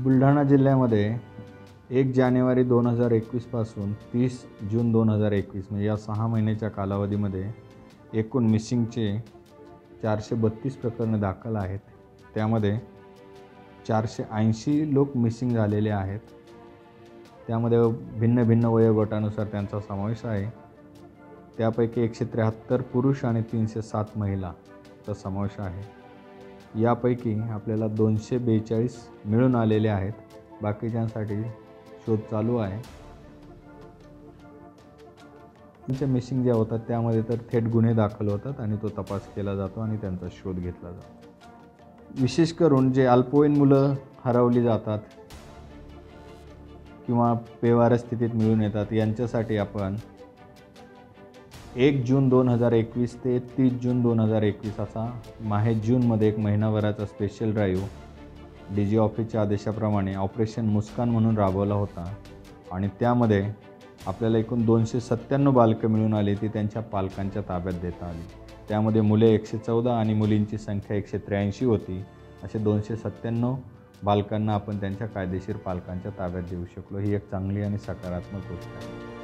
बुलढाणा जिल्ह्यामध्ये 1 जानेवारी 2021 पासून 30 जून 2021 म्हणजे या 6 महिन्याच्या कालावधीमध्ये एकूण मिसिंगचे 432 प्रकरणे दाखल आहेत. त्यामध्ये 480 लोक मिसिंग झालेले आहेत. त्यामध्ये भिन्न भिन्न वयोगटानुसार त्यांचा समावेश आहे. त्यापैकी 173 पुरुष आणि 307 महिलाचा समावेश आहे. यापैकी आपल्याला 242 मिळून आलेले आहेत. बाकीच्यांसाठी शोध चालू आहे. त्यांचे मिसिंग जे होतात त्यामध्ये तर थेट गुन्हे दाखल होतात आणि तो तपास केला जातो आणि त्यांचा शोध घेतला जातो. विशेष करून जे अल्पवयीन मुलं हरवली जातात किंवा बेवारस स्थितीत मिळून येतात यांच्यासाठी आपण 1 जून 2021 ते 30 जून 2021 असा माहे जूनमध्ये एक महिनाभराचा स्पेशल ड्राईव्ह DG ऑफिसच्या आदेशाप्रमाणे ऑपरेशन मुस्कान म्हणून राबवला होता आणि त्यामध्ये आपल्याला एकूण 297 बालकं मिळून आली ती त्यांच्या पालकांच्या ताब्यात देता आली. त्यामध्ये मुले 114 आणि मुलींची संख्या 183 होती. असे 297 बालकांना आपण त्यांच्या कायदेशीर पालकांच्या ताब्यात देऊ शकलो. ही एक चांगली आणि सकारात्मक गोष्ट आहे.